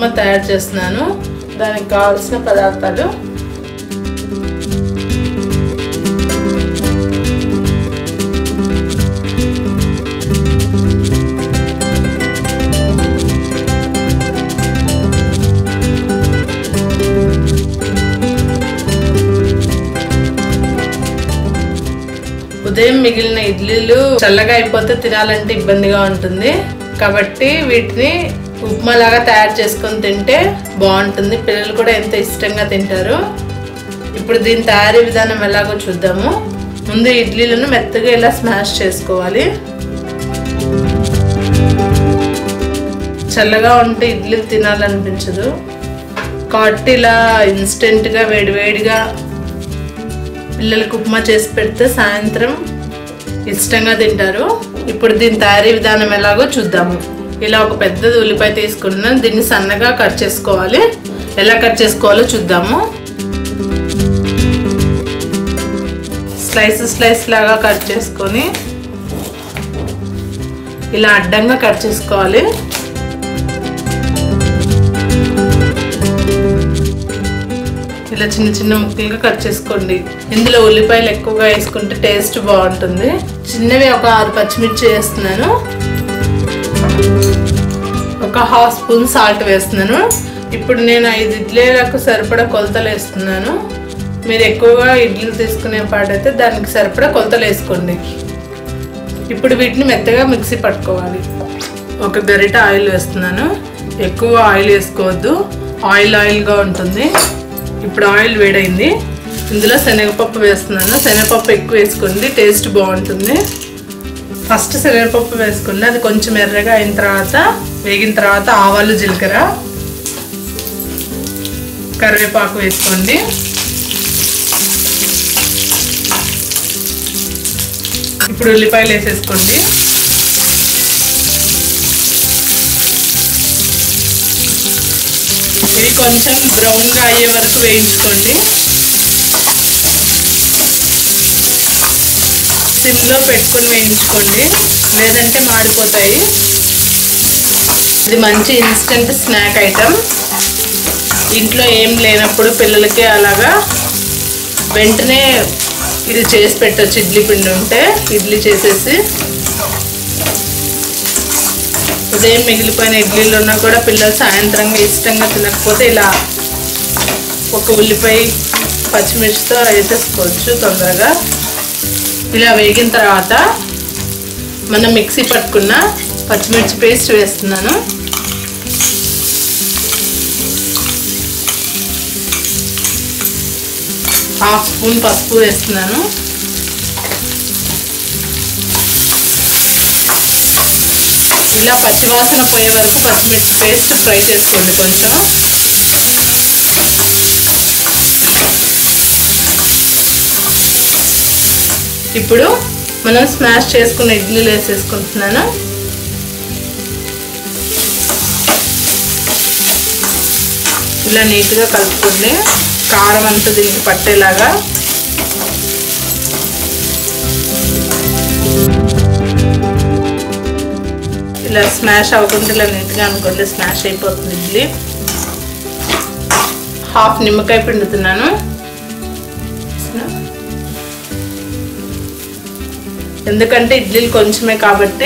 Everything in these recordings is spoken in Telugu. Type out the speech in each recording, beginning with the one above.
ఉప్మా తయారు చేస్తున్నాను. దానికి కావాల్సిన పదార్థాలు: ఉదయం మిగిలిన ఇడ్లీలు చల్లగా అయిపోతే తినాలంటే ఇబ్బందిగా ఉంటుంది కాబట్టి వీటిని ఉప్మా లాగా తయారు చేసుకొని తింటే బాగుంటుంది. పిల్లలు కూడా ఎంతో ఇష్టంగా తింటారు. ఇప్పుడు దీని తయారీ విధానం ఎలాగో చూద్దాము. ముందు ఇడ్లీలను మెత్తగా ఇలా స్మాష్ చేసుకోవాలి. చల్లగా ఉంటే ఇడ్లీలు తినాలనిపించదు కాబట్టి ఇలా ఇన్స్టెంట్గా వేడివేడిగా పిల్లలకు ఉప్మా చేసి పెడితే సాయంత్రం ఇష్టంగా తింటారు. ఇప్పుడు దీని తయారీ విధానం ఎలాగో చూద్దాము. ఇలా ఒక పెద్దది ఉల్లిపాయ తీసుకున్నాను. దీన్ని సన్నగా కట్ చేసుకోవాలి. ఎలా కట్ చేసుకోవాలో చూద్దాము. స్లైస్ లాగా కట్ చేసుకొని ఇలా అడ్డంగా కట్ చేసుకోవాలి. ఇలా చిన్న చిన్న ముక్కలుగా కట్ చేసుకోండి. ఇందులో ఉల్లిపాయలు ఎక్కువగా వేసుకుంటే టేస్ట్ బాగుంటుంది. చిన్నవి ఒక 6 పచ్చిమిర్చి వేస్తున్నాను. ఒక 1/2 స్పూన్ సాల్ట్ వేస్తున్నాను. ఇప్పుడు నేను 5 ఇడ్లీలకు సరిపడా కొలతలు వేస్తున్నాను. మీరు ఎక్కువగా ఇడ్లీలు తీసుకునే పాటైతే దానికి సరిపడా కొలతలు వేసుకోండి. ఇప్పుడు వీటిని మెత్తగా మిక్సీ పట్టుకోవాలి. ఒక గరిట ఆయిల్ వేస్తున్నాను. ఎక్కువ ఆయిల్ వేసుకోవద్దు, ఆయిల్గా ఉంటుంది. ఇప్పుడు ఆయిల్ వేడైంది. ఇందులో శనగపప్పు వేస్తున్నాను. శనగపప్పు ఎక్కువ వేసుకోండి, టేస్ట్ బాగుంటుంది. ఫస్ట్ శనగపప్పు వేసుకోండి. అది కొంచెం ఎర్రగా అయిన తర్వాత వేగిన తర్వాత ఆవాలు, జీలకర్ర, కరివేపాకు వేసుకోండి. ఇప్పుడు ఉల్లిపాయలు వేసేసుకోండి. ఇవి కొంచెం బ్రౌన్గా అయ్యే వరకు వేయించుకోండి. సిమ్లో పెట్టుకొని వేయించుకోండి, లేదంటే మాడిపోతాయి. ఇది మంచి ఇన్స్టెంట్ స్నాక్ ఐటమ్. ఇంట్లో ఏం లేనప్పుడు పిల్లలకి అలాగా వెంటనే ఇది చేసి పెట్టచ్చు. ఇడ్లీ పిండి ఉంటే ఇడ్లీ చేసేసి ఉదయం మిగిలిపోయిన ఇడ్లీలు ఉన్నా కూడా పిల్లలు సాయంత్రంగా ఇష్టంగా తినకపోతే ఇలా ఒక ఉల్లిపాయ, పచ్చిమిర్చితో వేసేసుకోవచ్చు తొందరగా. ఇలా వేగిన తర్వాత మనం మిక్సీ పట్టుకున్న పచ్చిమిర్చి పేస్ట్ వేస్తున్నాను. హాఫ్ స్పూన్ పసుపు వేస్తున్నాను. ఇలా పచ్చివాసన పోయే వరకు పచ్చిమిర్చి పేస్ట్ ఫ్రై చేసుకోండి కొంచెం. ఇప్పుడు మనం స్మాష్ చేసుకున్న ఇడ్లీలు వేసేసుకుంటున్నాను. ఇలా నీట్గా కలుపుకోండి, కారం అంతా దీనికి పట్టేలాగా. ఇలా స్మాష్ అవ్వకుండా ఇలా నీట్గా అనుకోండి, స్మాష్ అయిపోతుంది ఇడ్లీ. హాఫ్ నిమ్మకాయ పిండుతున్నాను. ఎందుకంటే ఇడ్లీలు కొంచెమే కాబట్టి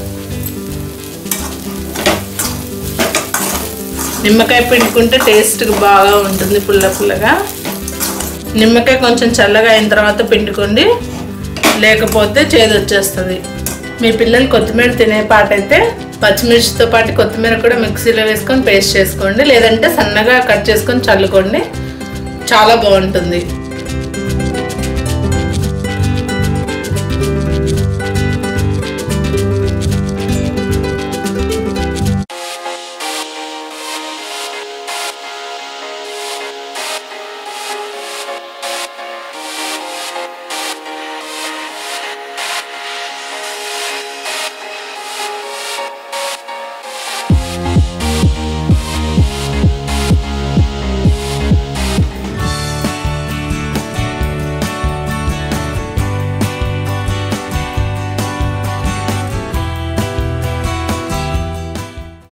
నిమ్మకాయ పిండుకుంటే టేస్ట్ బాగా ఉంటుంది, పుల్లగా. నిమ్మకాయ కొంచెం చల్లగా అయిన తర్వాత పిండుకోండి, లేకపోతే చేదు వచ్చేస్తుంది. మీ పిల్లలు కొత్తిమీర తినే పాటైతే పచ్చిమిర్చితో పాటు కొత్తిమీర కూడా మిక్సీలో వేసుకొని పేస్ట్ చేసుకోండి, లేదంటే సన్నగా కట్ చేసుకొని చల్లుకోండి, చాలా బాగుంటుంది.